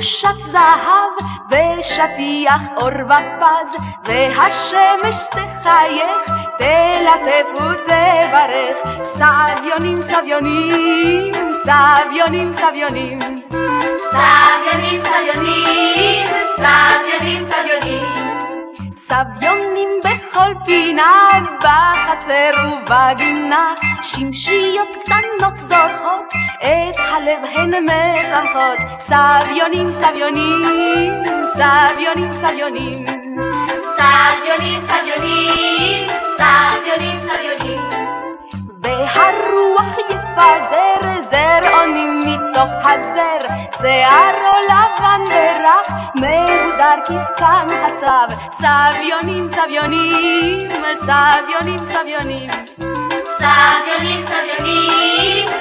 שת זהב ושטיח אור ופז, והשמש תחייך, תלטף ותברך. סביונים, סביונים, סביונים, סביונים, סביונים, סביונים, סביונים, סביונים. סביונים בכל פינה, בחצר ובגינה, שמשיות קטנות זורחות, את הלב הן משמחות. סביונים, סביונים, סביונים, סביונים, סביונים, סביונים, סביונים, סביונים. והרוח יפזר זרעונים מתוך הזר, שערו לבן ורח, מהודר כסקן הסב. סביונים, סביונים, סביונים, סביונים, סביונים, סביונים,